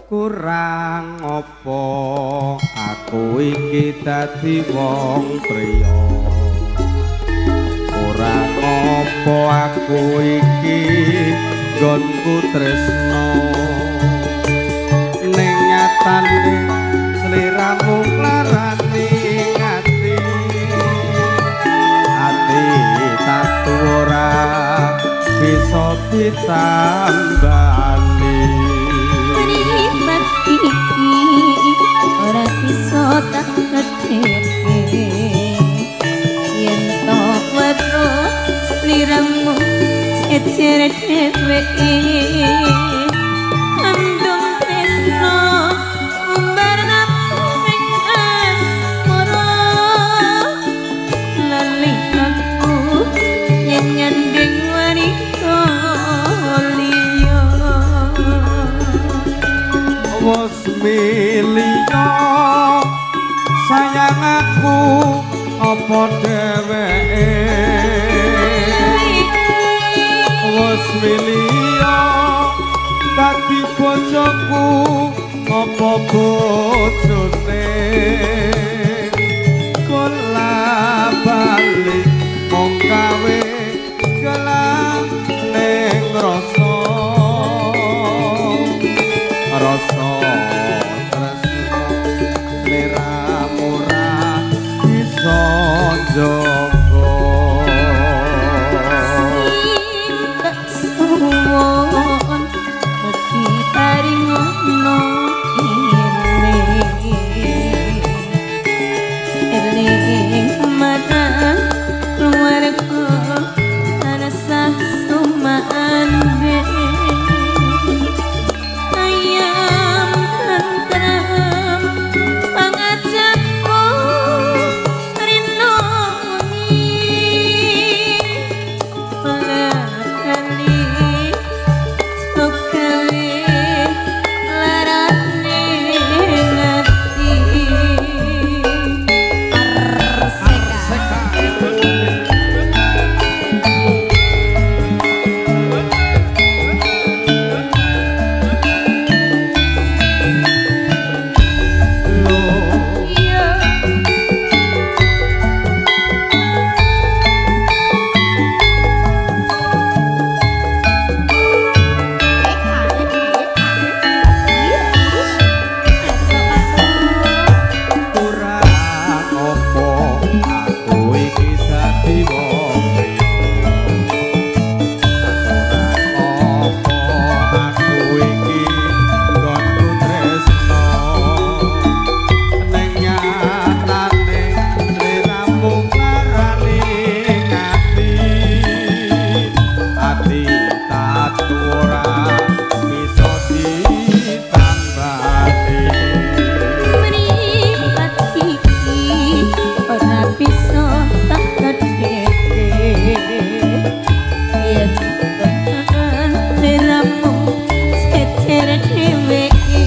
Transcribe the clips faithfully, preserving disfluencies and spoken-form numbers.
kurang apa aku iki dadi wong priya kurang apa aku iki nggonku tresno ning nyatane sliramu klarani ati ati tak ora bisa ditambani ribat iki ora bisa tak ngerti yen to weruh sliramu secer dheweke andung tresno umbar nafsu ning asmara lali aku yen nyanding wanita liya wis milya sayang aku apa dheweke wis milya dadi bojoku apa bojone kula balik mong gawe gelang ning rasa rasa tresno sliramu ra bisa jaga tak suwon mugi paringono eling marang keluarga rasa sumande ayam tentrem pangajakku rino wengi pelakali sokawe larane ngati arseka kurang apa aku iki dadi wong priya kurang apa aku iki nggonku tresno ning nyatane sliramu klarani ati ati tak ora bisa ditambani mripat iki ora bisa tak ngerti yen tenan sliramu secer dheweke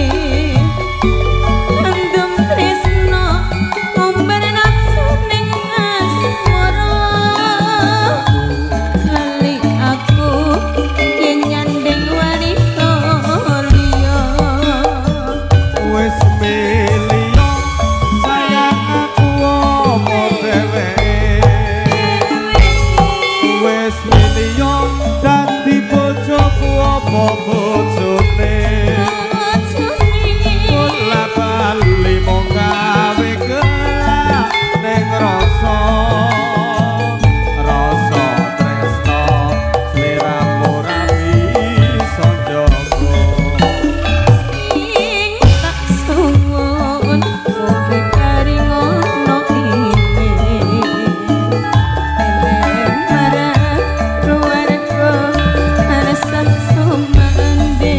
andung tresno umbar nafsu ning asmara lali aku yen nyanding wanita liya wis milya sayang aku apa dheweke wis milya dadi bojoku apa bojone kula bali mong gawe gelang ning rasa rasa tresno sliramu ra bisa jaga sing tak suwun mugi paringono eling marang keluarga rasa sumande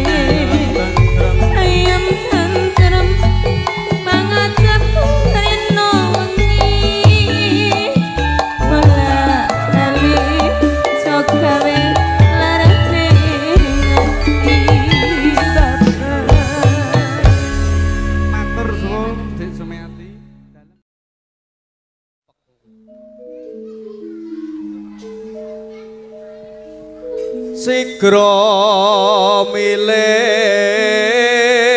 ayam tentrem pangajakku rino wengi bola lali sokawe larane ngati babar matur suwun Dik Sumiati sigra milih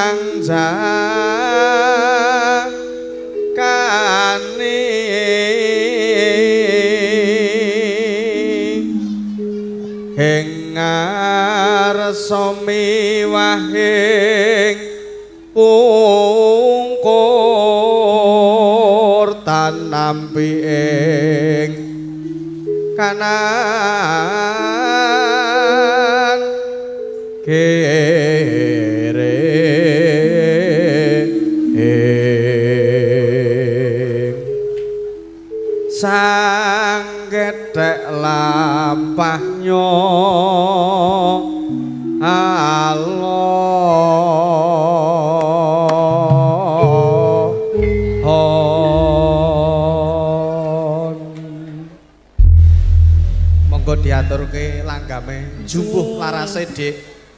sanjakane ing ngarsa miwahing pungkur tanampi ing kanan kere sang gethek lampahnya monggo diaturke langgame jumbuh larase Dik.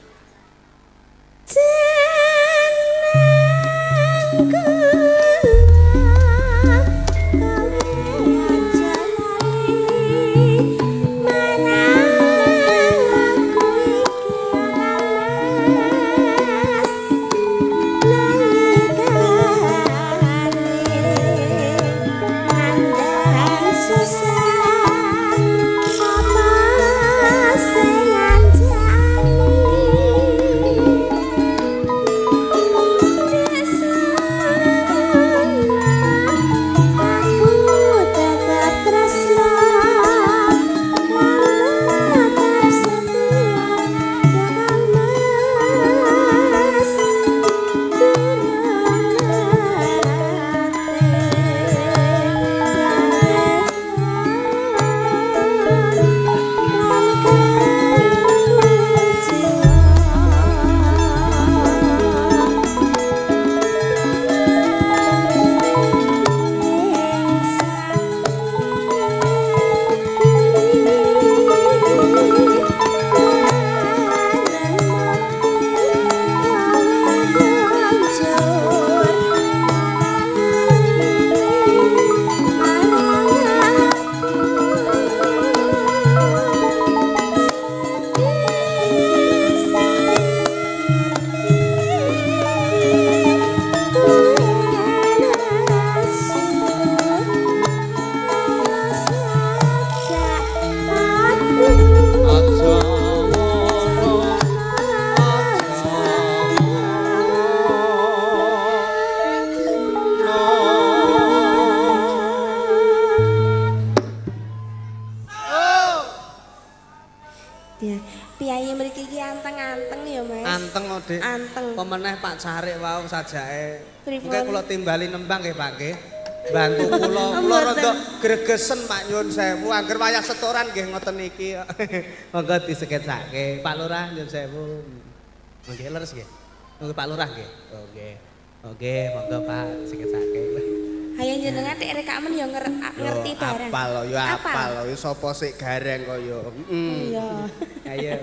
Pemeneh Pak Carik wau sajake. Mengke kula timbali nembang nggih Pak nggih. Bantu kula. Kula rada gregesen Pak nyuwun sewu angger wayah setoran nggih ngoten iki. Monggo diseketsake. Pak Lurah nyuwun sewu. Nggih leres nggih. Monggo Pak Lurah nggih. Oke. Oke, monggo Pak seketsake. Hayo jenengan nek rekamen ya ngerti bareng. Apal lho, ya apal lho. Sapa sik gareng kaya. Heeh. Iya. Ayo.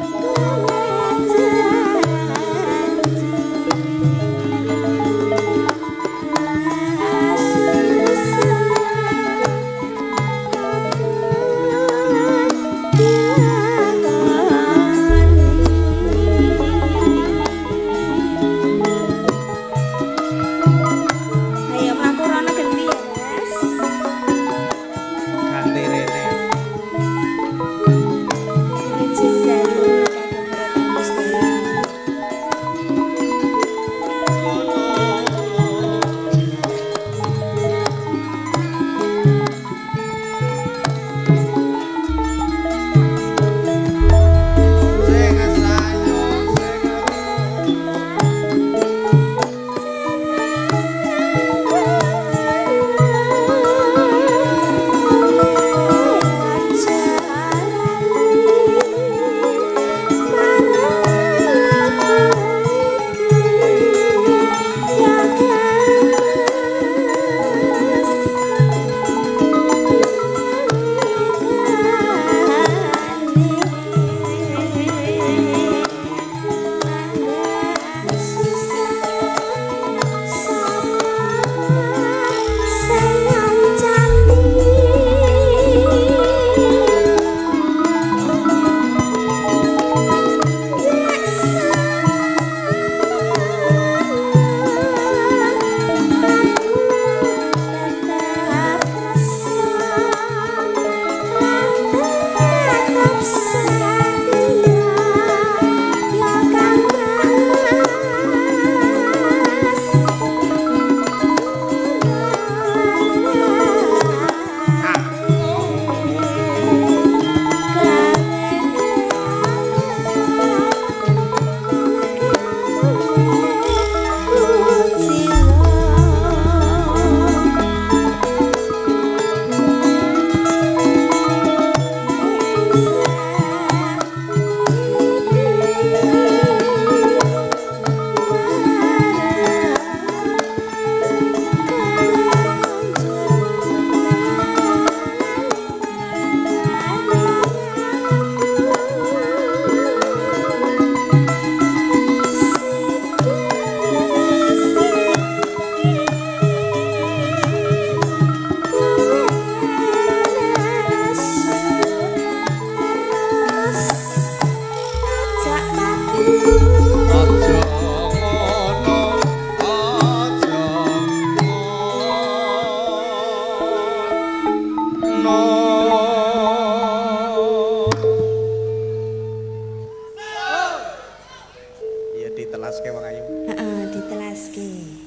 Jangan ana iya ditelaske wong ayu heeh ditelaske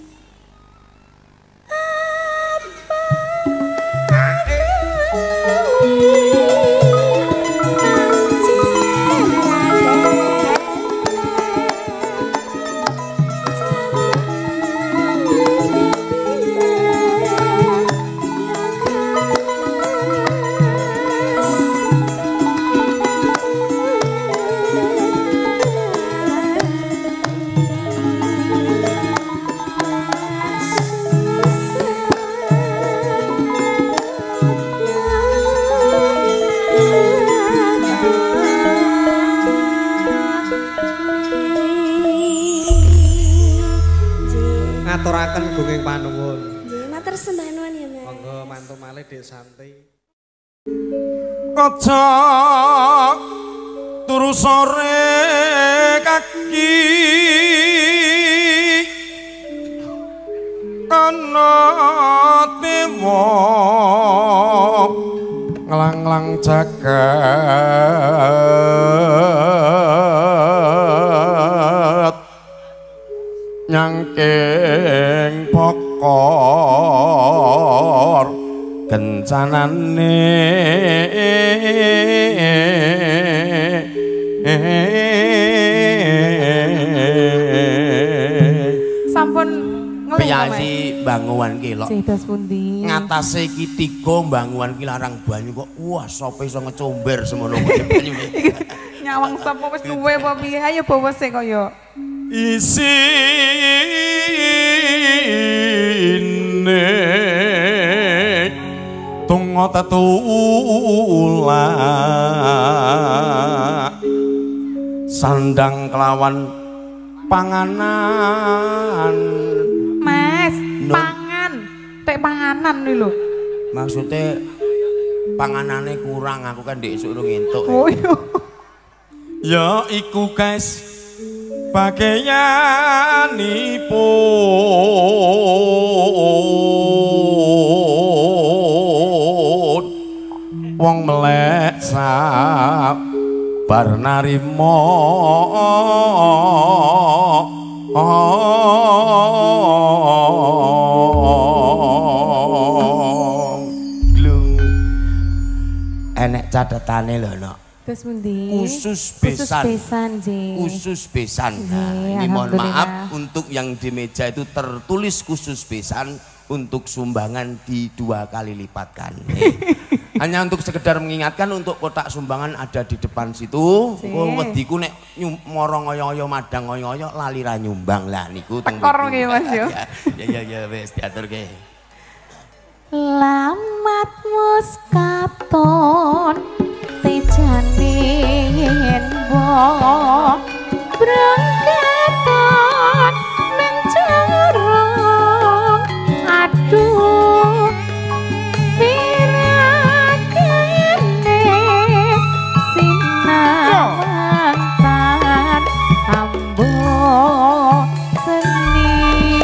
ngaturaken gunging panuwun. Nggih, matur sembah nuwun ya, Mas. Monggo mantu malih Dek Santi. Kocok turu sore kaki kana tewa nglanglang jagat nyangking pokor kencanane sampun piyasi banguwan ki lho Cedas pundi ngatasi iki tiga banguwan ki larang banyu kok wah sapa iso ngecomber semono banyu nyawang sapa wis duwe apa piye ayo bawa sik kaya isine tungo tetula sandang kelawan panganan Mas No. pangan tek panganan nih lho maksudnya panganane kurang aku kan ndek esuk urung entuk oh iya ya iku guys pakaianipun wong melek sabar narimo glung enek catetane lho no terus pundi khusus khusus besan besan Ji khusus besan nah, Nggih, ini mohon alhamdulillah. maaf untuk yang di meja itu tertulis khusus besan untuk sumbangan di dua kali lipatkan hanya untuk sekedar mengingatkan untuk kotak sumbangan ada di depan situ oh, wediku nek morong oyo-oyo madang oyo-oyo lali ra nyumbang lah niku tekor nggih Mas yo ya ya ya wis diaturke lamat muskaton tejanin wong brangketon mencerong aduh pirakene sinamantan ambo seni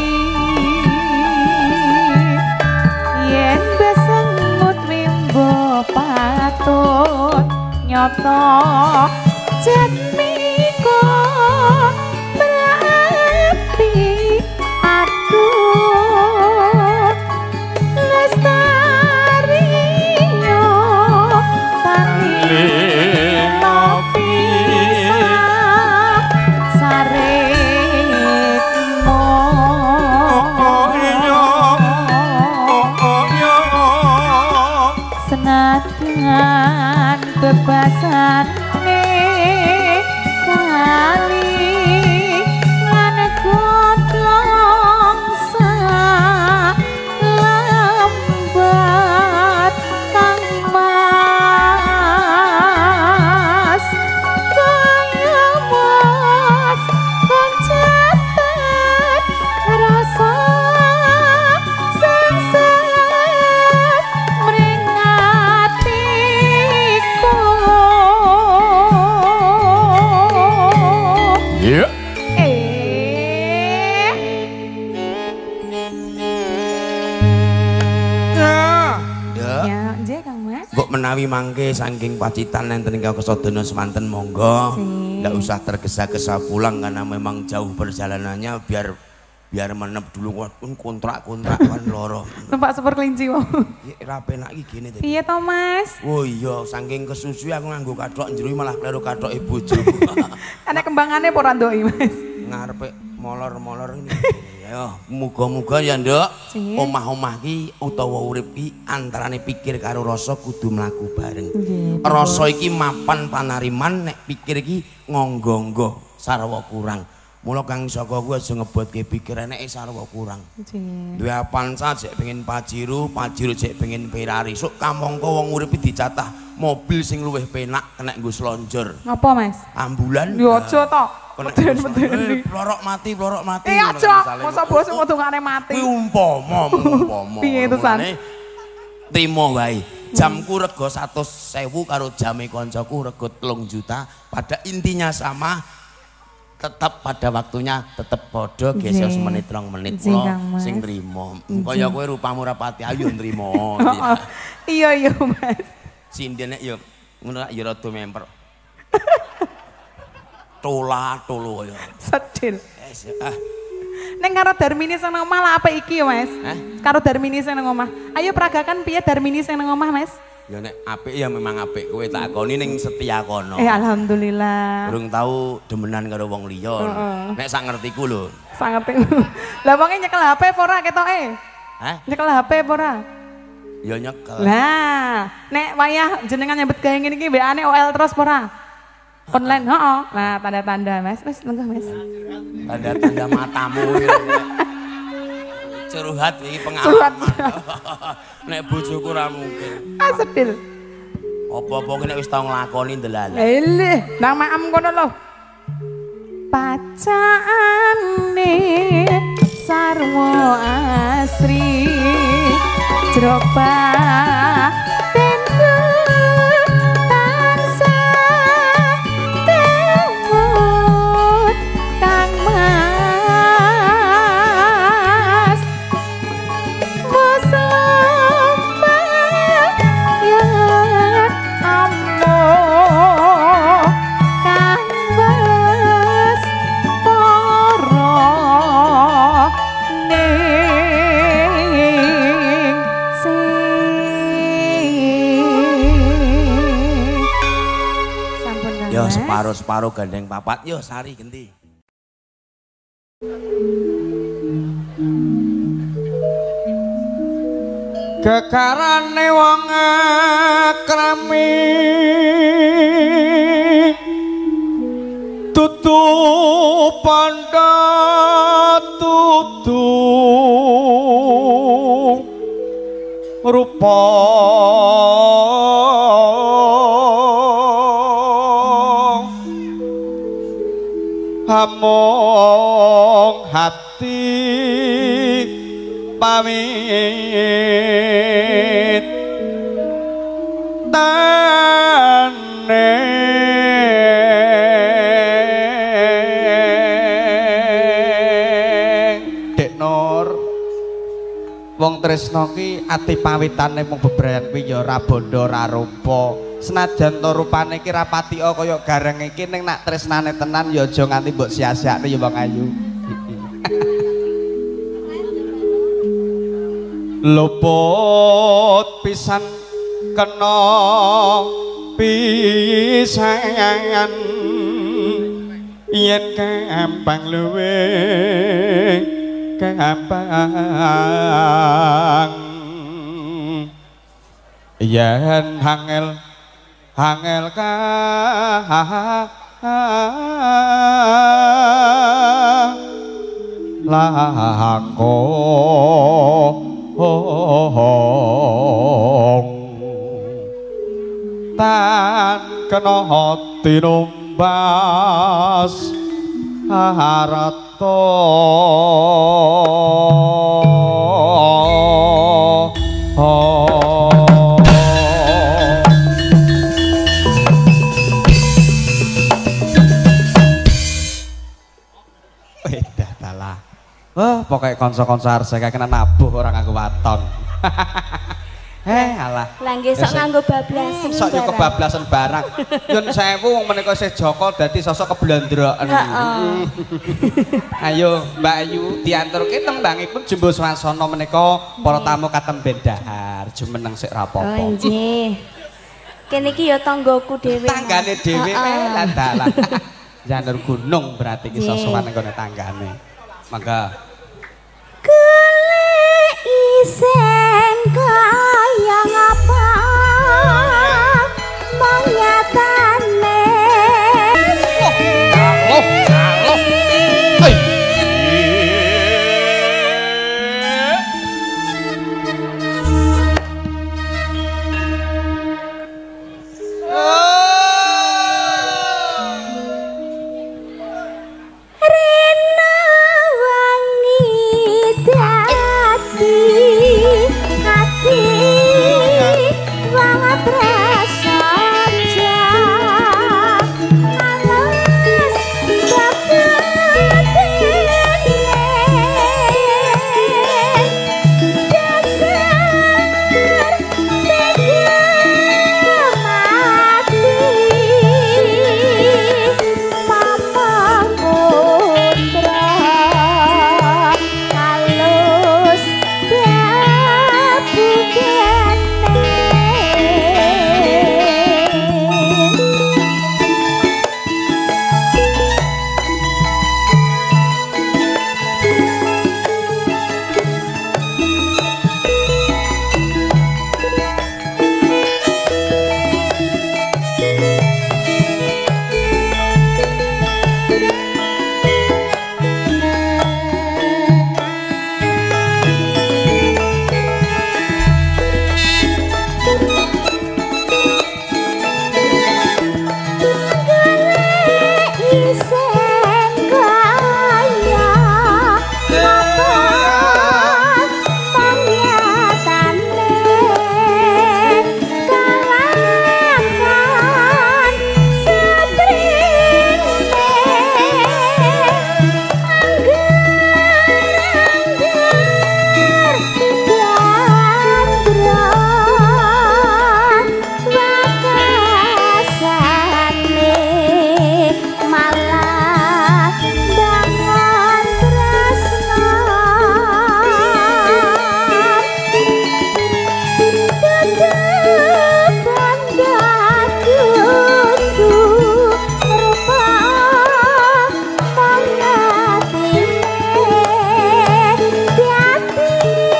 yen besengut mimbo patut nyoto jatmiko berarti aduh lestari yo tani pisah sarekmo senajan bebasan kali lan godhong lambat kang mas kaya mas koncetan rasa sengset meringatiku Nggih, Kang Mas. Kok menawi mangke saking pacitan enten ing Kesodono semanten monggo. Sih. Ndak usah tergesa-gesa pulang karena memang jauh perjalanannya biar biar menep dulu kontrak-kontrak kan loro. Numpak super kelinci wae. Ya ra penak iki gene tadi. Piye to, Mas? Oh iya, saking kesusu aku nganggo kathok njero malah kleru kathoke bojo. Ana kembangane apa ora ndoki, Mas? Ngarepe molor-molor ini. Ya, muga-muga ya, Nduk. Sih. Omah-omah ki utawa urip ki antarane pikir karo rasa kudu mlaku bareng. Nggih. Rasa iki mapan panariman, nek pikir iki ngonggo-nggo sarwa kurang. Mula Kang Saka kuwi aja ngebotke pikir eneke sarwa kurang. Nggih. Duwe Avanza jek pengen Pajero, Pajero jek pengen Ferrari. Sok kamangka wong urip dicatah mobil sing luwih penak kena nggo slonjor. Apa, Mas? Ambulan. Yo aja to. Kena Meden-meden. plorok mati, plorok mati. Eh aja, masa bos ngudungane mati. Kuwi umpama, umpama. Piye itu, San? Mulane trimo wae. Jamku rego seratus ribu karo jame koncoku rego telung juta. Pada intinya sama, tetap pada waktunya tetap podo gesek semenit rong menit Nggih, mula Kang Mas. sing nrimo. Kaya kowe rupamu rapati ayu nrimo. Iya iya, Mas. Sindene ya ngono ya rada memper. Tola tolo ya. Sedil. Es ah. Neng karo Darmini sing nang omah lah apa iki ya, Mas? Hah? Karo Darmini sing nang omah. Ayo peragakan piye Darmini sing nang omah, Mas? Ya nek apik ya memang apik kowe tak akoni ning Setiakono. Eh alhamdulillah. Durung tau demenan karo wong liya. Heeh. Nek sak ngertiku lho. Sangat. Lah wonge nyekel H P apa ora ketoke? Hah? Nyekel H P apa ora? Ya nyekel. Lah, nek wayah jenengan nyambut gawe ngene iki W A-ne O L terus apa ora? Online, heeh. Nah, tanda-tanda, Mas. Wis lenggah, Mas. Tanda-tanda matamu. Curhat iki pengalaman. Curhat. Nek bojoku ora mungkin. Ah, sedil. Apa-apa ki nek wis tau nglakoni ndelalah. Elih, nang maem kono lho. Pacaane sarwa asri jroba tenda tansah temut Kang Mas musamba ya ammo Kang Mas para ning sampun Kang Ya Mas. separo-separo gandeng papat yo sari genti. Gegarane wong krami tutu pandha tutu rupa among hati pamit tane Dek Nur wong tresno ki ati pawitane mung bebrayan kuwi ya ora bondo ora rupa senajan to rupane ki ra patika kaya gareng iki ning nak tresnane tenan ya aja nganti mbok sia-siakne ya wong ayu luput pisan kena pisangan yen gampang luwe gampang yen hangel hangel ka lahong tan kena tinumbas harata Oh, pokoknya konso-konso harus saya kena nabuh orang aku waton. Eh alah. Lah nggih sok nganggo bablasan. Sok yo kebablasan barang. Nyun sewu wong menika isih Joko dadi sosok keblondrokan. Heeh. Ayo Mbak Ayu diaturke tembangipun Jumbo Swasana menika para tamu katemben dahar. Jumeneng sik Oh rapopo. nggih. Kene iki ya tanggoku dhewe. Tanggane dhewe Heeh. lah dalah. Janur gunung berarti iki sosokan nggone tanggane. Mangga Golek iseng kaya ngapa monyatane. Oh, halo. Hei. Rena wangi dadi ati wangat prasaja alas bapatene dasar tega mati Mama putra halus Iseng kaya apa panyatane kalangan satrine angger-angger gandron wakasane malah bangun tresno tetepan daduku rupa pangatine diati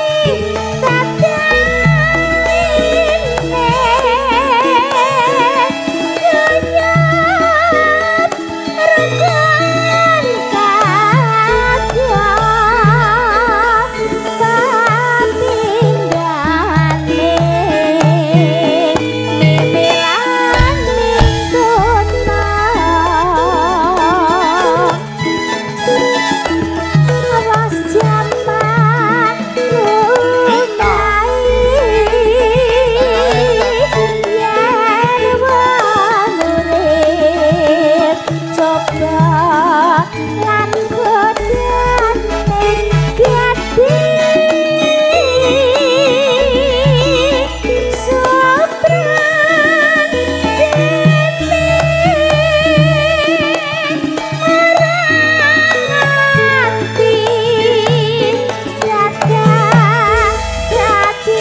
Awas jaman lunai yen wong urip coba lan godane gati sopran dene Arangati dada dadi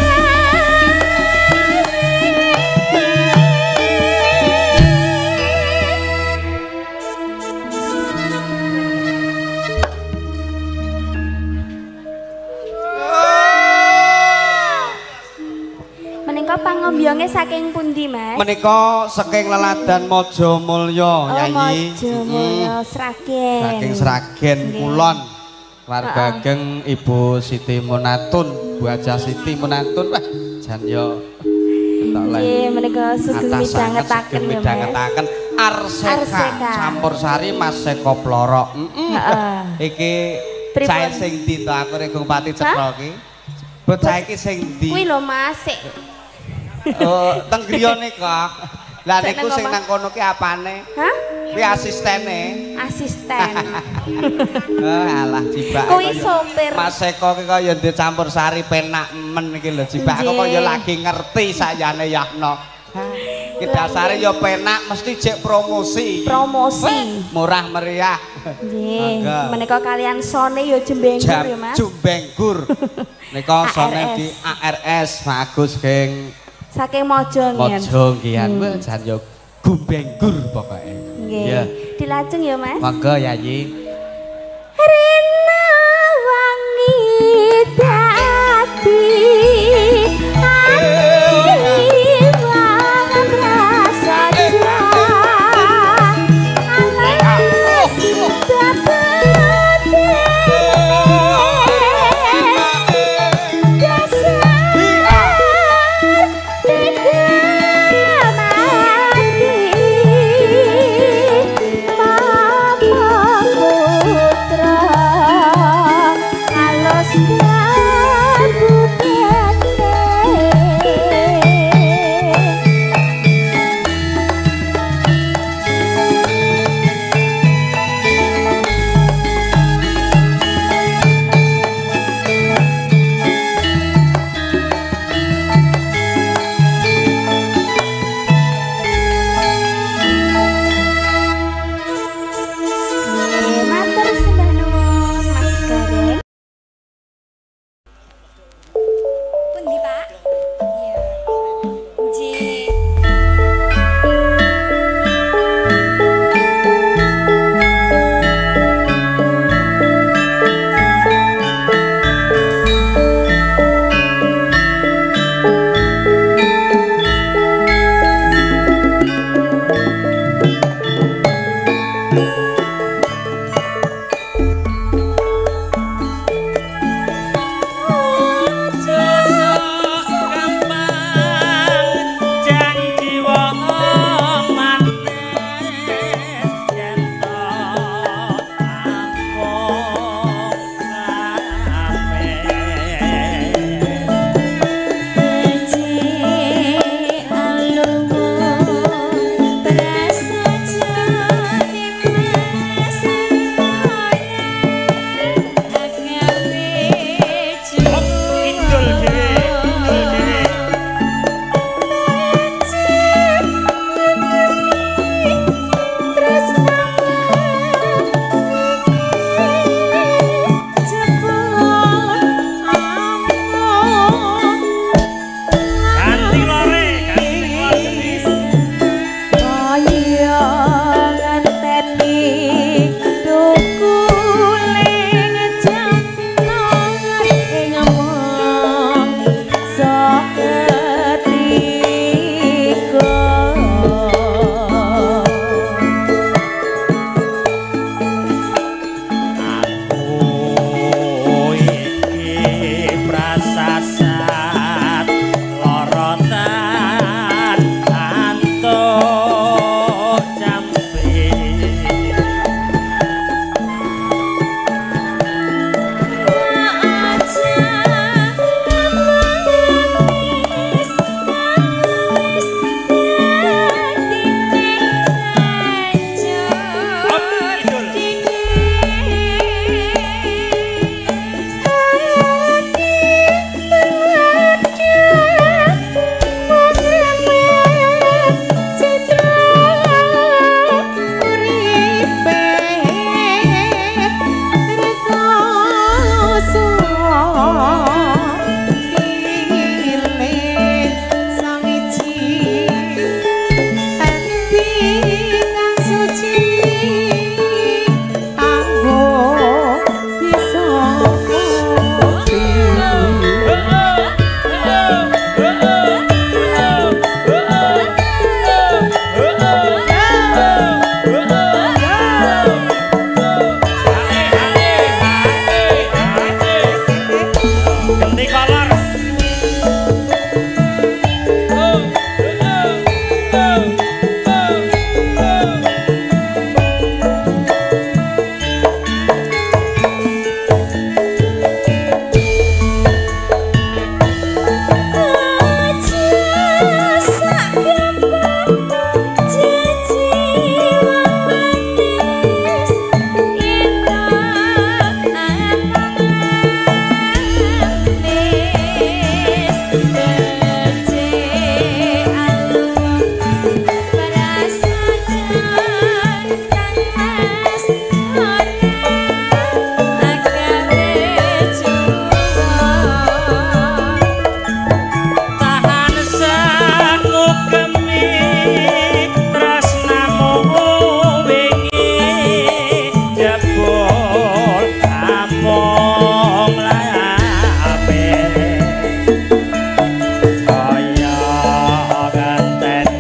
Menika pangombyonge saking pundi, Mas? Menika saking Leladan Maja Mulya, Oh, Yayi. Maja Mulya Sragen. Saking Sragen Kulon. Keluarga ageng Ibu Siti Munatun, Bu Haja Siti Munatun. Wah, jan yo entuk le. Nggih, menika sugeng Atas sanget midhangetaken sugeng ya, Mas. midhangetaken Arseka, Arseka. Campursari Mas Seko Ploro. Heeh. Heeh. Iki Pripun? cahe sing ndi to aku rek Pati Cetro iki. Bocah iki sing ndi? Kuwi lho Mas, sik. Oh, teng griyane kok. Lah Sik niku nang sing omah. nang kono ki apane? Hah? Kuwi asistene. Asisten. Oh alah jibake. Kuwi sopir. Mas Eko ki kaya dicampur sari penak men iki lho jibake kok ya lagi ngerti sayane Yahno. Ki dasare ya penak mesti jek promosi. Promosi. Murah meriah. Nggih. Menika kalian Sone ya jembenggur ya Mas. Jembenggur. Nika Sone di A R S bagus geng. Saking Mojo ngen. Mojo ngian jan yo gumbenggur pokoke. Nggih. Dilajeng ya Mas. Monggo Yayi. Rena wangi dadi ati wangan rasa Putra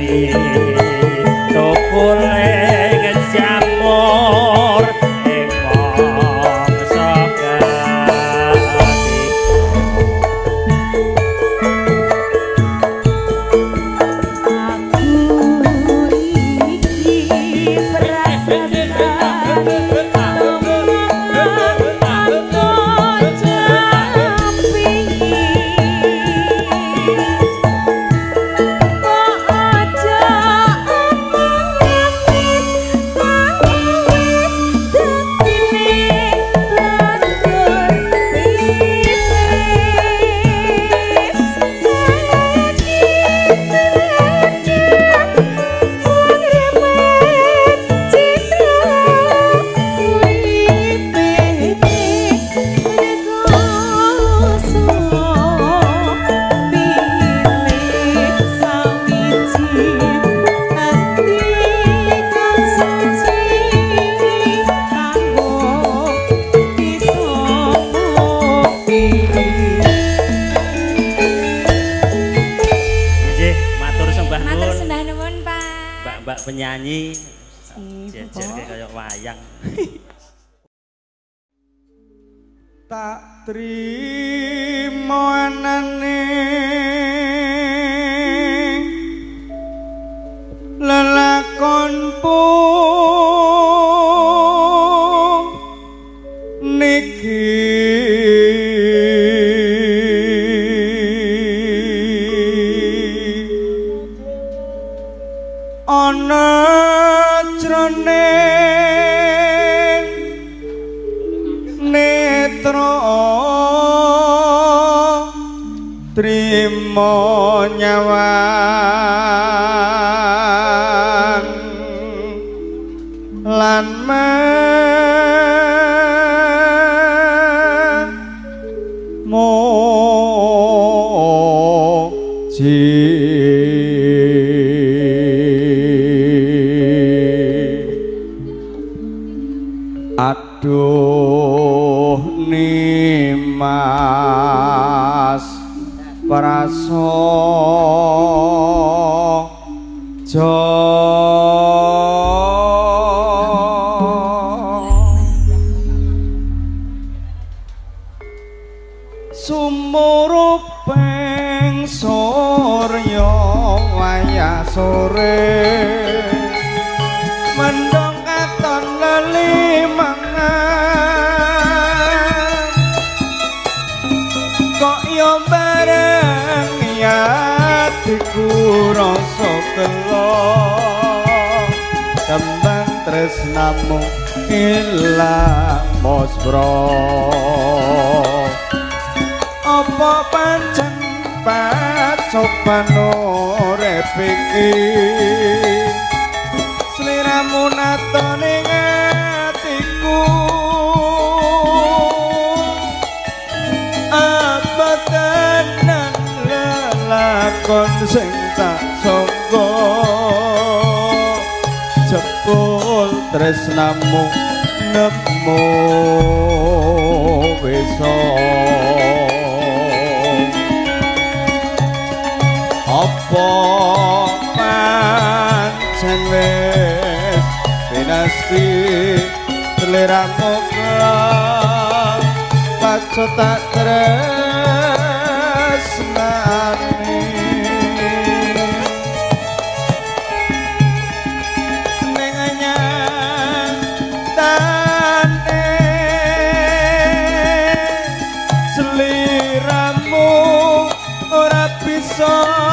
tukule ngejamur ing mangsa gati penyanyi jejer kayak wayang tak trimo anane lelakonku niki ana jroning netra trimo nyawang lan moji aduh nimas prasaja sumuruping surya wayah sore mendong katon lelimangan kok yo bareng atiku rasa kelo kembang tresnamu ilang mosbro apa pancen pacoban urip iki sliramu natone atiku apa tenan lelakon sing tak sangka jebul tresnamu nemu bisa apa pancen wis pinasti seliramu kelak pacu tak tresnani ning nyatane seliramu ora bisa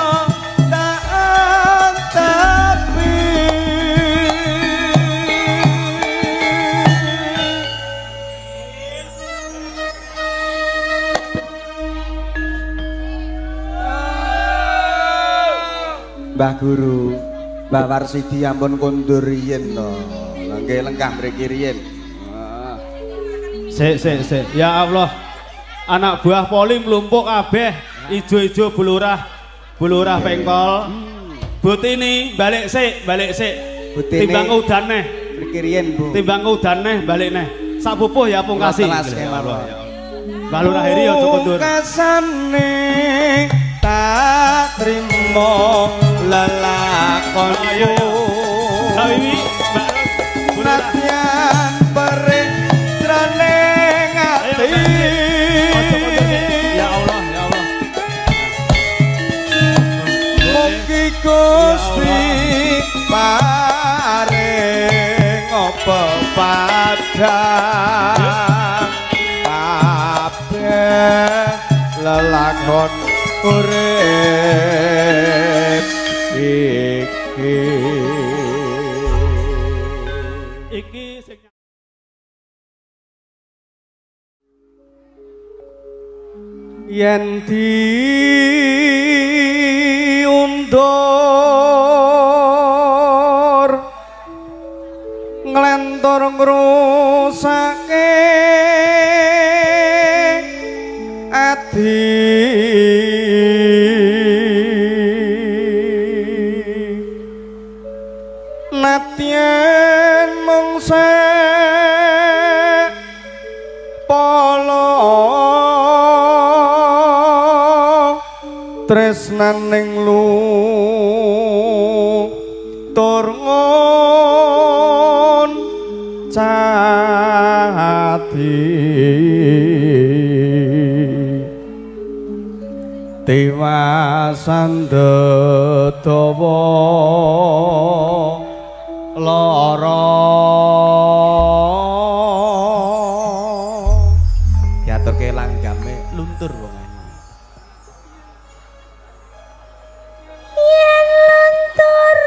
Mbah Guru, Mbah Warsidi ampun kondur riyen to. Nggih lengkah mriki riyen. Sik sik sik. Ya Allah. Anak buah poli mlumpuk kabeh, ijo-ijo bulurah. Bulurah pengkol. Butini balik sik, balik sik. Timbang udan neh. Mriki riyen, Bu. Timbang udan neh balik neh. Sak pupuh ya pungkasi. Ya Allah. Mbah Lurah Heri aja kondur. Kasane tak trimo lelak konco ayo ayo Mbak Wiwi Mbak Ros Bulurah Natyan perih jroning ati ya Allah ya Allah mugi Gusti paring apa padang kabeh lelakon urip iki iki sing yen diundur nglentur ngrusake ati natyen mungse polo tresnaning lu turngon cati tiwasan dawa lara diaturke langgame luntur wong yen luntur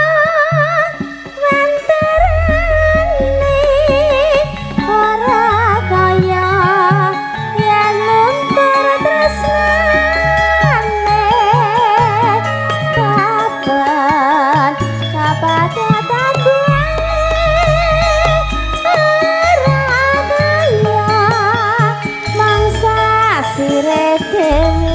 wenterane ora kaya yen luntur tresnane saben kapadatan ora kaya mangsa sire dhewe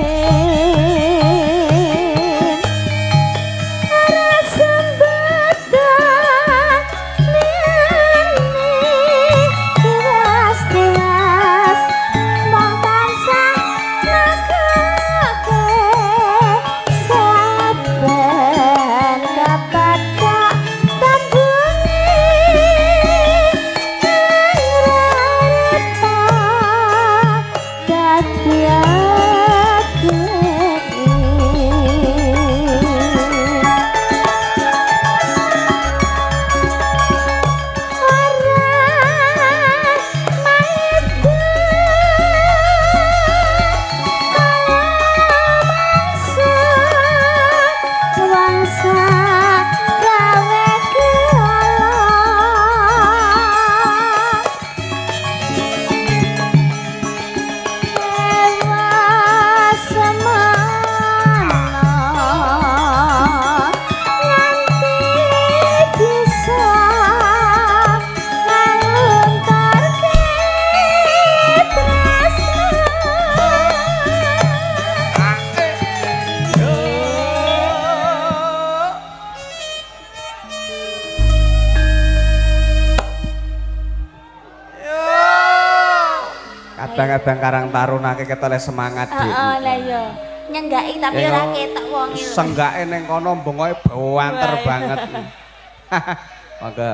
kadang-kadang Karang Taruna ke ketole semangat dik. Heeh, lah iya. Nyenggaki tapi ora ketok wonge. Senggake ning kono mbongoke banter banget. Monggo.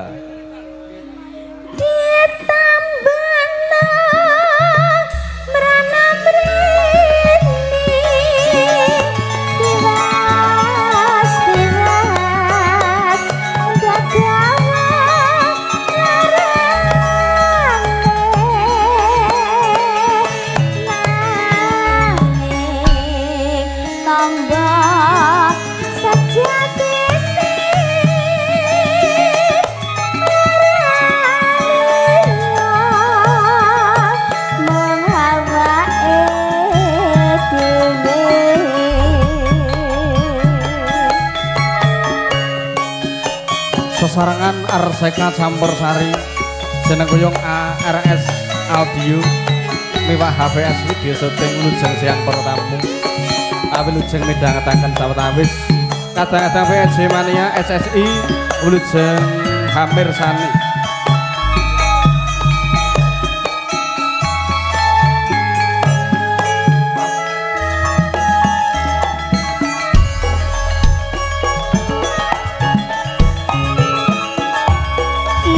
Ditambana mrana mrene tiwas tiwas gagawa Sesarengan Arseka Campur Sari jeneng kuyung A R S Audio miwah H P S video syuting Lujeng Siang Pertamu tapi Lujeng midhangetaken sawetawis kadang-kadang P S J Mania S S I Lujeng Hamir Sani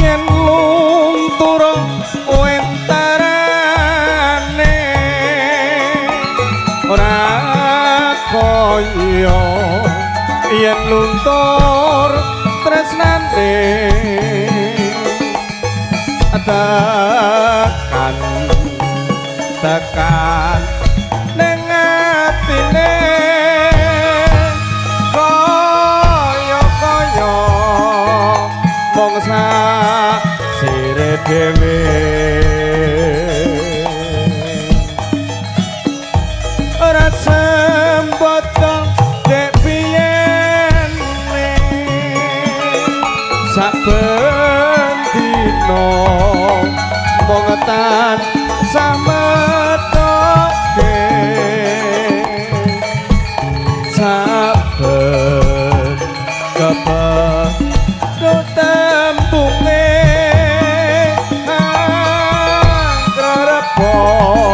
yen luntur wentarane ora kaya yen luntur tresnane tekan tekan ning atine kaya-kaya mung sak sire dhewe ora sempet dek biyen saben dino mung tan sametoke saben kepethuk tempunge angrepo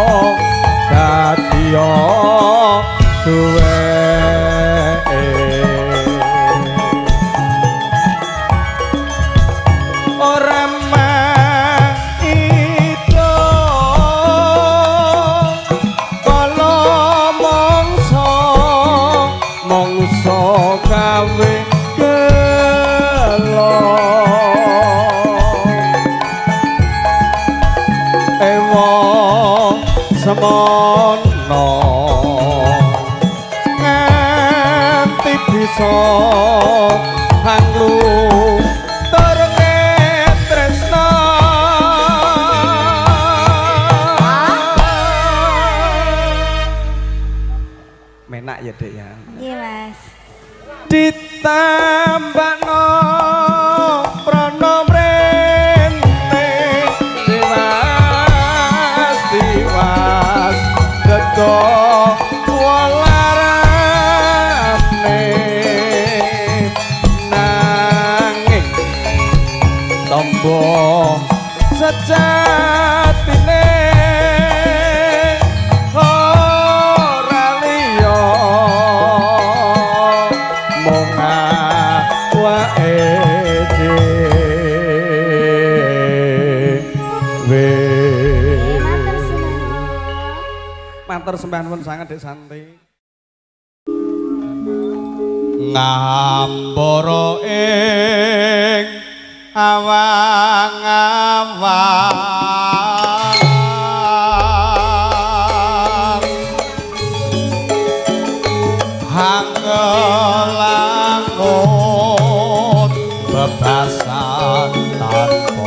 dadiya duweke ora maito kala mangsa mangsa gawe gelo ewa semono nganti bisa hanglu turune tresno menak ya Dek ya Iya Mas. ditambahno prana mrene diwas diwas gego walarane nanging tombo sejatine ora liya mung awake dhewe. Matur sembahan pun sangat Dek Santi. Ngambara ing awang-awang hanggelangut bebasan tanpa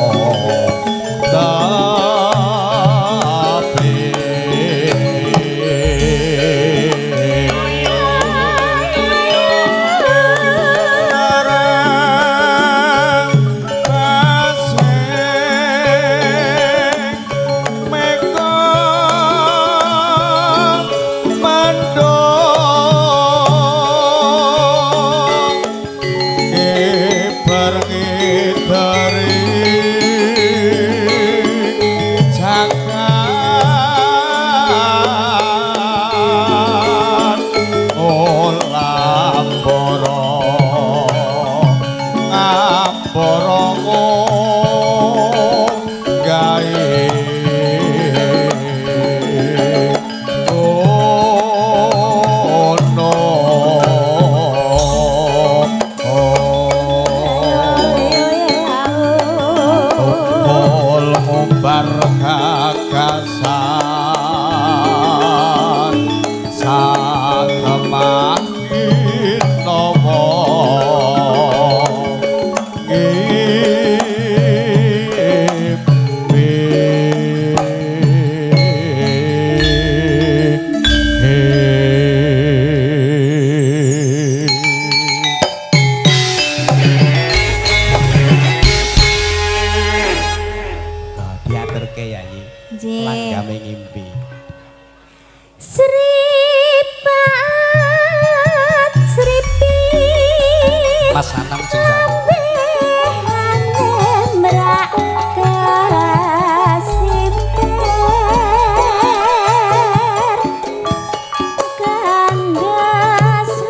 Mas Anam Jenggan.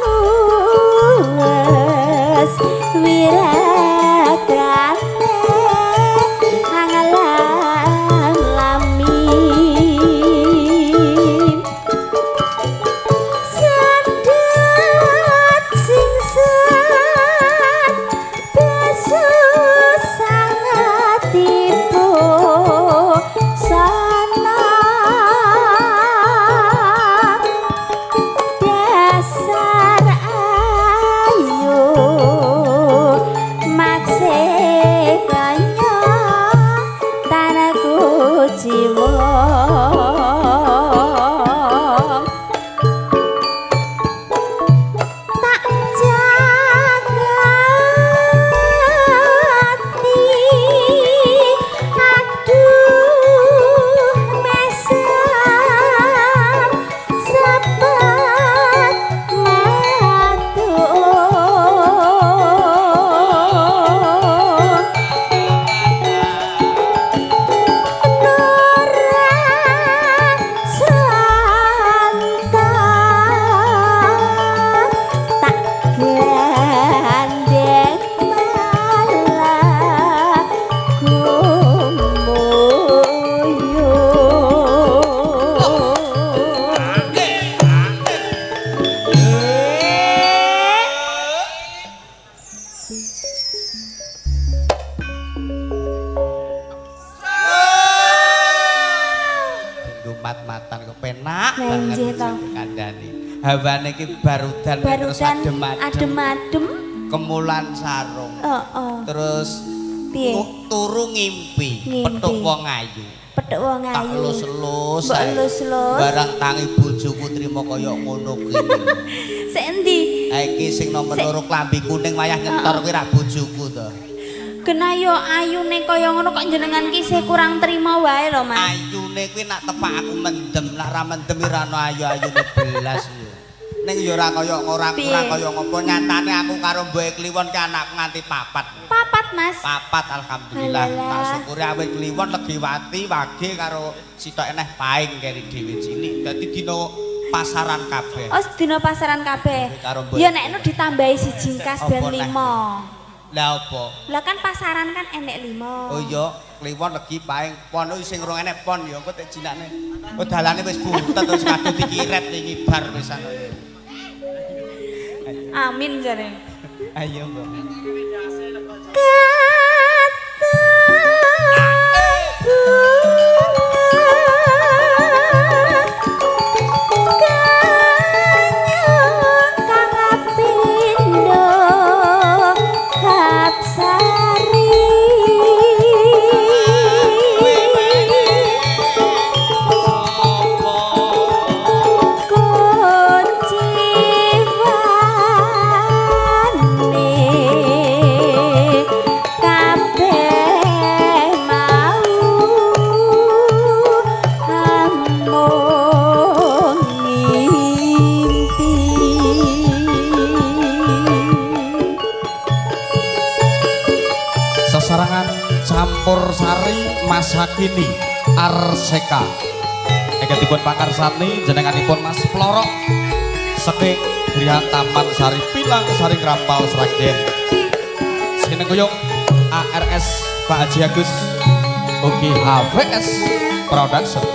Wirakane Hawane iki barudan, terus Barudan adem-adem. adem-adem. Kemulan sarung. Heeh. Terus Piye? tu- turu ngimpi, Ngimpi. petuk wong ayu. Petuk wong Tak ayu. elus-elus. Mbok ae. elus-elus. Barang tangi bojoku trimo kaya ngono kuwi. Sik endi? Ha iki sing nomor Sik. loro klambi kuning wayah nyentor kuwi ra bojoku to. Kena yo ayune kaya ngono kok jenengan ki isih kurang trima wae lho, Mas. Ayune kuwi nak tepak aku mendem, nak ra mendem ora ono ayu-ayune belas yo. Ning yo ora kaya ora Piye? ora kaya ngopo nyatane aku karo Mbok Kliwon ki anakku nganti papat. Papat, Mas. Papat alhamdulillah. Alah. Tak syukuri awit Kliwon Legiwati wage karo sitok eneh paing keri dhewe cilik. Dadi dina pasaran kabeh. Oh, sedina pasaran kabeh. Karo Mbok Ya nek nu ditambahi siji kas ben Apa neh? lima. Lah apa? Lah kan pasaran kan enek lima. Oh iya, Kliwon legi paing pon oh sing urung enek pon ya engko tak jinakne. Oh dalane wis butet terus kadung dikiret iki bar pisan. Amin jare. Ayo, Mbok. Sesarangan campur sari masa kini Arseka eketipun pakarsani jenenganipun Mas Plorok saking Griha Taman Sari Pilang Sari Krampal Sragen Sini kuyung A R S Pak Haji Agus ugi A V S Production.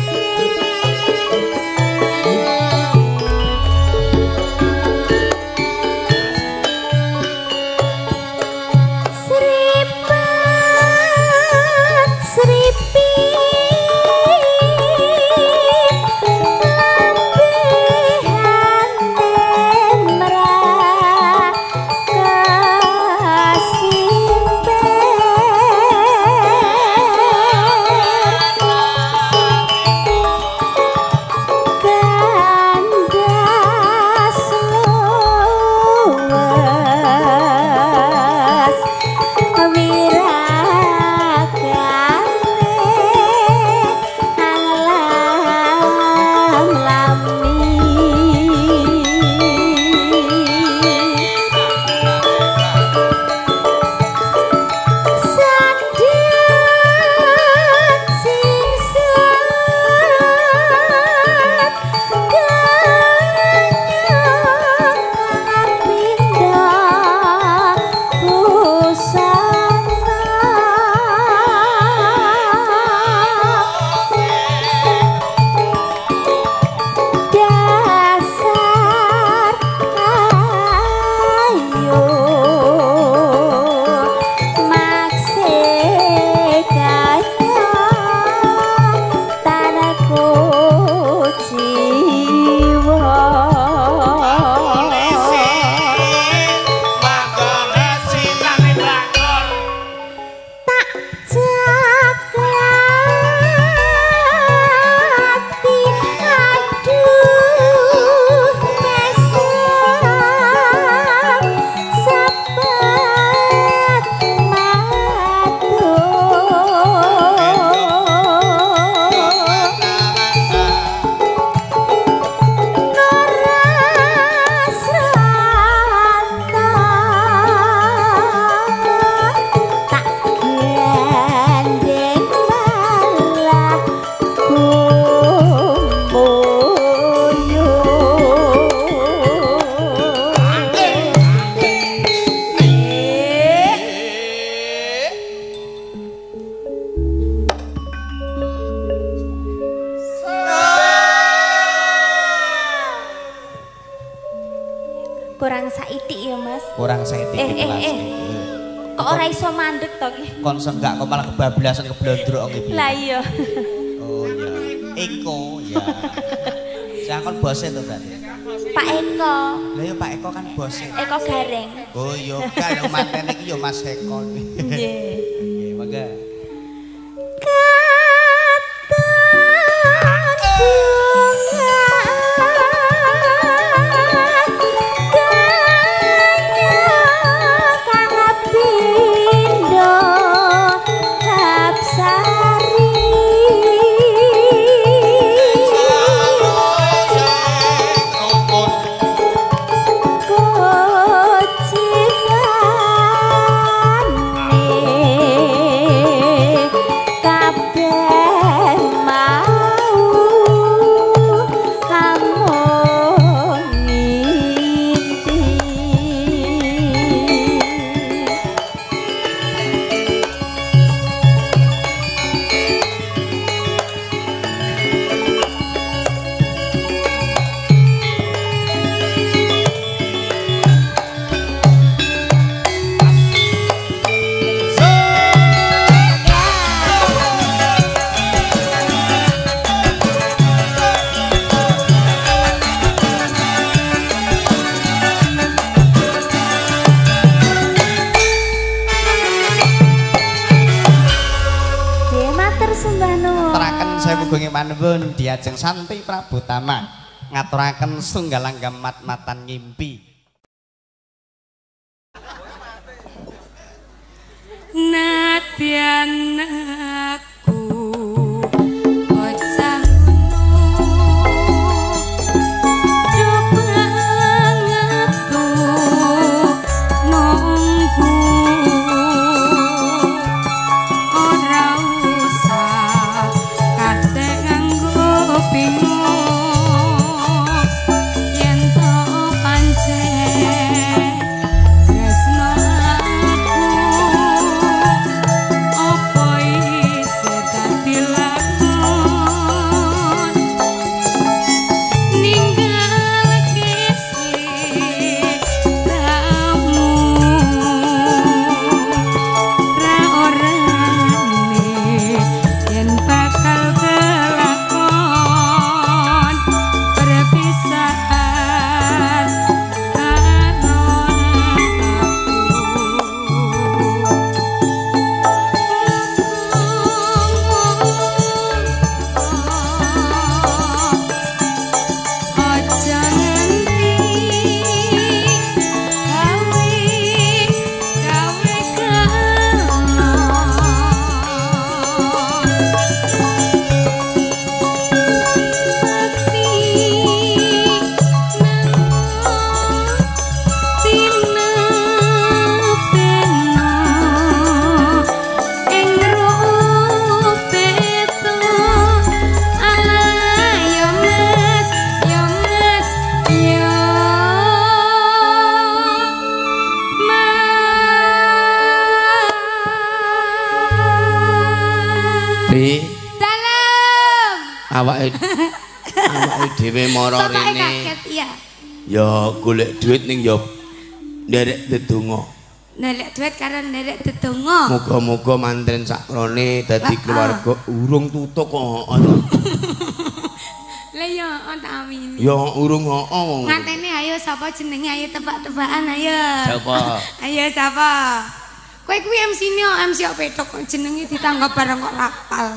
Kurang saitik ya, Mas. Kurang saitik Eh, eh, kelas. eh. Kok ora iso mandek to ki? Kon senggak kok malah kebablasan keblondrok iki. Lah iya. Oh iya. Eko ya. Saya kon bose to berarti. Pak Eko. Lah ya Pak Eko kan bos. Eko Gareng. Oh iya, kan yang manten iki ya Mas Eko. Nggih. Nggih, mangga. Manpun diajeng Santi Prabu Tama ngaturaken sunggalang gamat matan ngimpi. Nadyan aku bocah awake awake dhewe mara rene ya golek duit ning ya nderek dedonga nderek duit karo nderek dedonga muga-muga mantren sakrone dadi keluarga urung tutuk kok lha ya tak amin ya urung heeh wong ngantene ayo sapa jenenge ayo tebak-tebakan ayo sapa ayo sapa kowe kuwi M C-ne M C kok petok jenenge ditanggap bareng kok rapal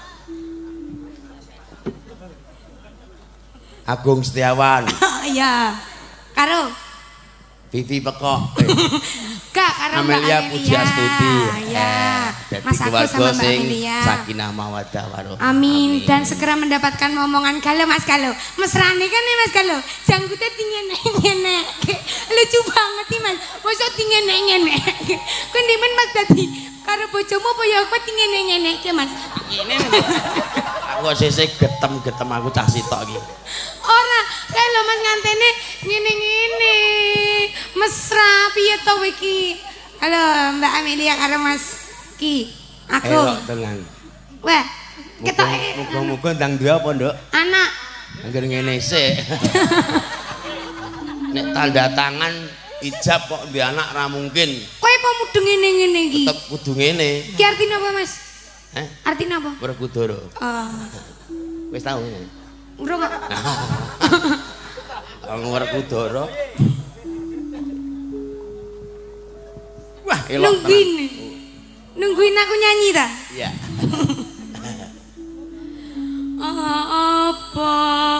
Agung Setiawan. Iya. Karo Vivi Pekok. Kak karo Amelia Pujiastuti. Ya. Mas Agus sama Mbak Amelia. Sakinah mawaddah warahmah. Amin. Dan segera mendapatkan momongan Galo Mas Galo. Mesrane kan ya Mas Galo. Janggute tingene-ngene. Lucu banget nih Mas. Mosok tingene-ngene. Ku ndimen Mas dadi karo bojomu apa ya aku tingene-ngene ke Mas. Ngene. Aku sesek getem-getem aku cah sitok iki. Ora, kae lho Mas ngantene ngene-ngene. Mesra piye to iki? Halo Mbak Amelia karo Mas Ki. Aku. Elok dengan. Wah, ketoke muga-muga ndang duwe apa, Nduk? Anak. Angger ngene sik. Nek tanda tangan ijab kok duwe anak ra mungkin. Kowe apa mudeng ngene-ngene iki? Tetep kudu ngene. Ki artine apa, Mas? Heh? Artine apa? Werkudara. Oh. Wis tau. Urung kok. Werkudara. Wah, elok. Nungguin. Nungguin aku nyanyi ta? Iya. Apa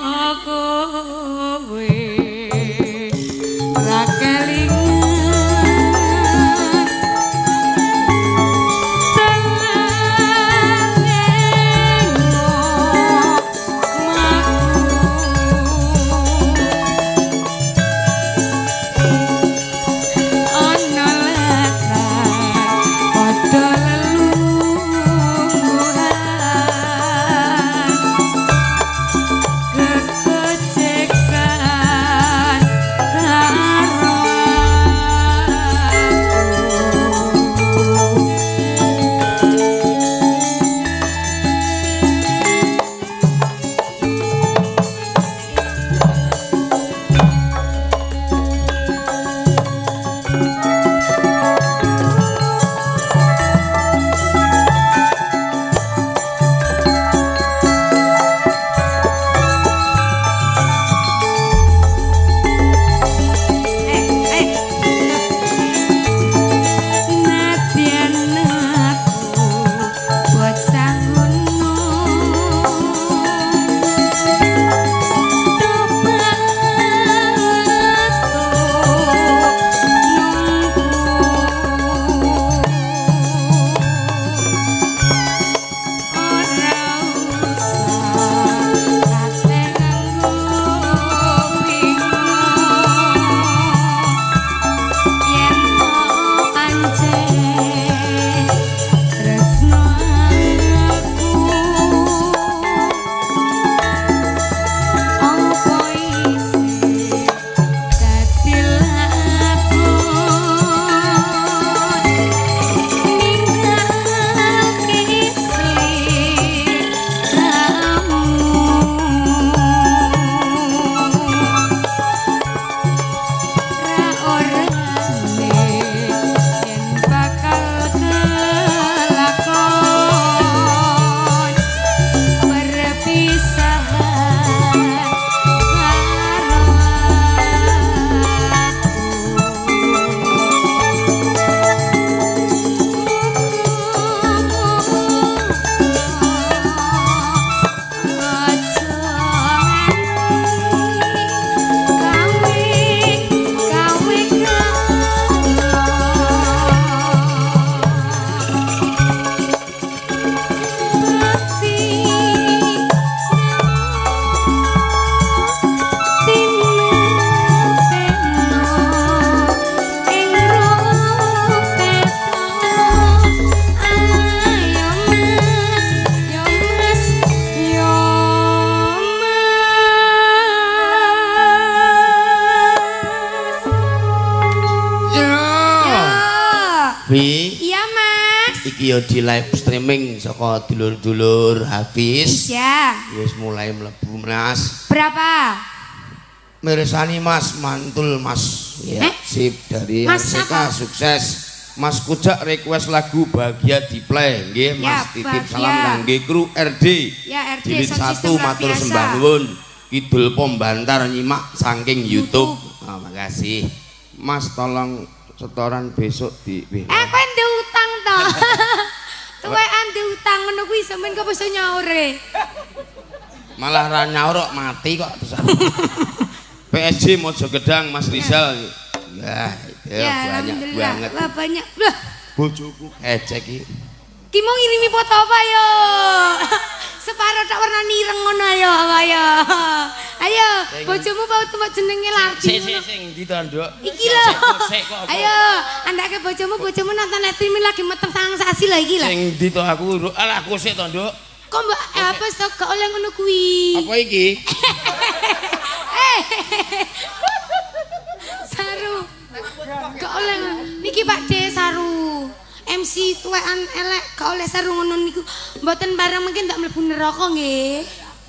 kowe ra kelingan Iki yo di live streaming saka dulur-dulur habis. Iya. Wis mulai mlebu Mas. Berapa? Mirsani Mas, mantul Mas. Ya, eh? sip dari Mas R C K sukses. Mas Kujak request lagu Bahagia di play nggih Mas, ya, titip salam kangge kru R D. Ya, R D Jilid satu matur sembah nuwun. Kidul Pom Bantar nyimak saking YouTube. Oh, makasih. Mas tolong setoran besok di Eh kowe ndek utang to. Tuwekan ndek utang ngono kuwi sampean kok bisa nyaure. Malah ra nyaur kok mati kok terus. P S J Mojogedang Mas Rizal. Ya, ya, banyak banget. Wah, banyak. Lah, bojoku ecek iki. Ki mau ngirimi foto apa yo? Separo tak warna ireng ngono ayo, ayo. Ayo, bojomu mau tumbak jenenge Lardi. Sing sing sing ndi to, Nduk? Iki lho. Ayo, andake bojomu, bojomu nonton live streaming lagi meteng sangang sasi lho iki lho. Sing ndi to aku, alah aku sik to, Nduk. Kok mbak apa sih gak oleh ngono kuwi? Apa iki? Saru. Gak oleh niki Pak De Saru. M C tuwekan elek gak oleh saru ngono niku. Mboten bareng mungkin tak mlebu neraka nggih.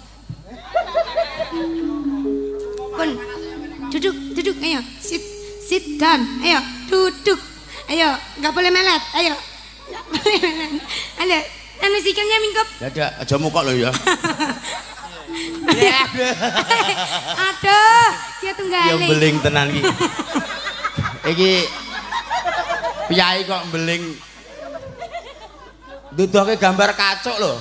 Pun duduk, duduk ayo. Sit, sit down. Ayo, duduk. Ayo, enggak boleh melet. Ayo. Enggak boleh melet. Ayo, anu sikilnya mingkup. Dadak aja mukok lho ya. Aduh, dia tunggale. Ya beling tenan iki. Iki piyai kok beling. Dudoke gambar kacuk lho.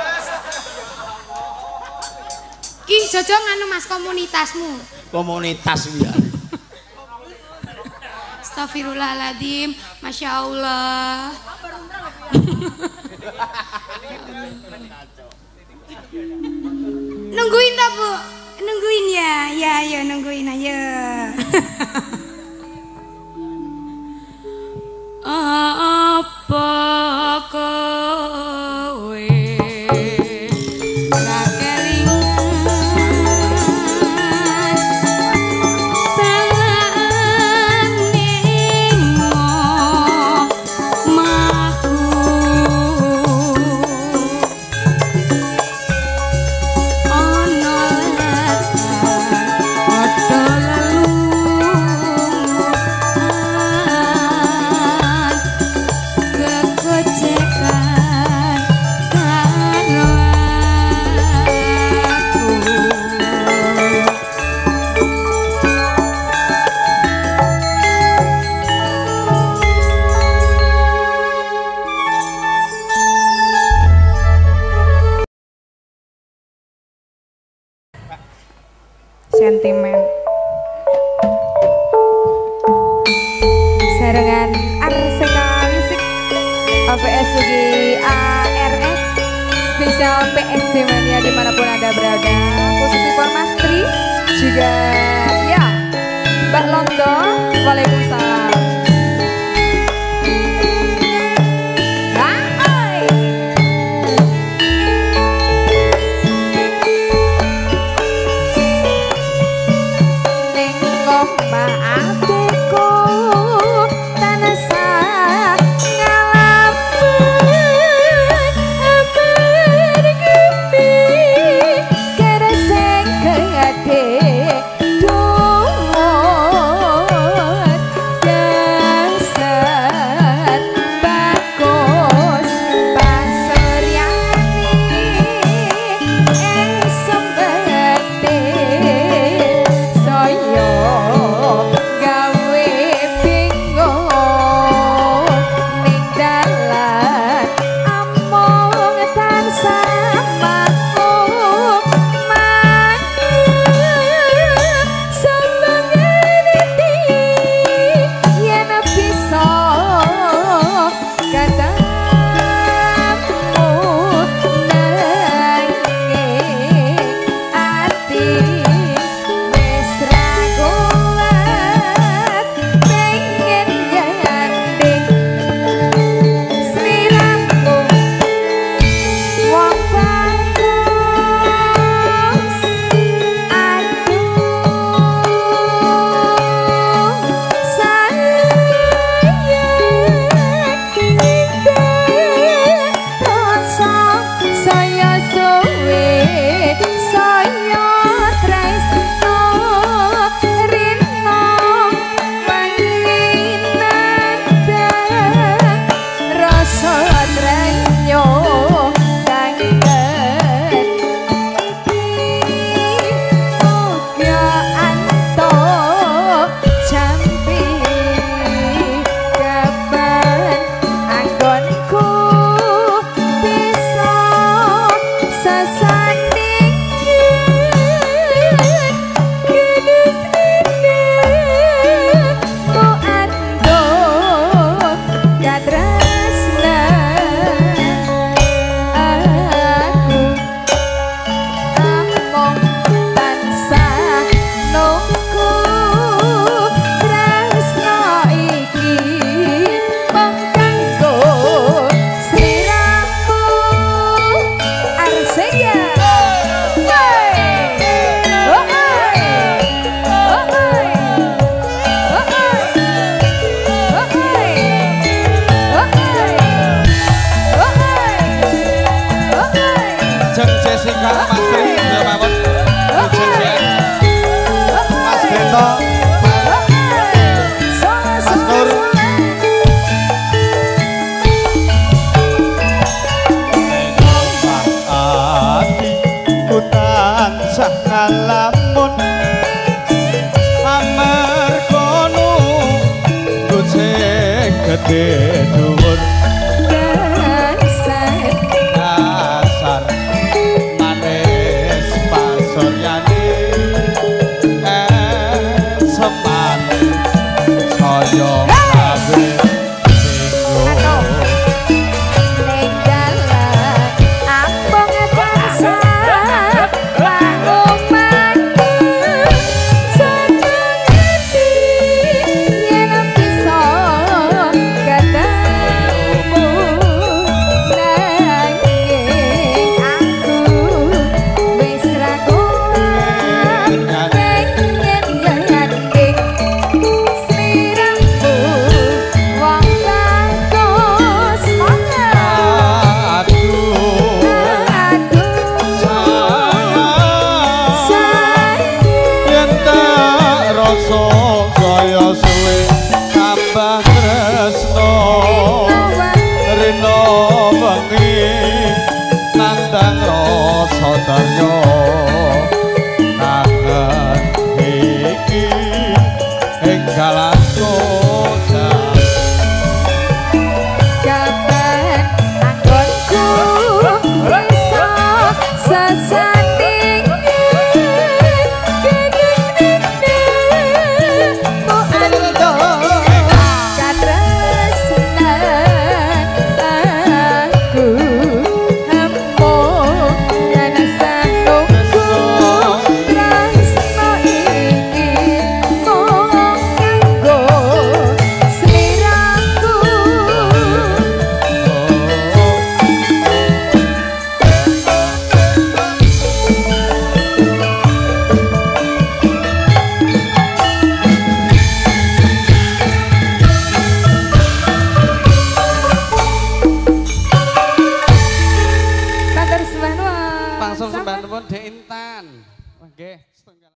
Ki Jojo nganu Mas komunitasmu. Komunitas ya. Astagfirullahaladzim, Masya Allah. Nungguin tak Bu? Nungguin ya? Ya ayo nungguin ayo. Apa kowe sentimen sarengan Arseka Musik A P S U G A R S spesial P S C Mania dimanapun anda berada, khusus Mas Tri juga ya Mbak Londo. Waalaikumsalam. gede dhuwur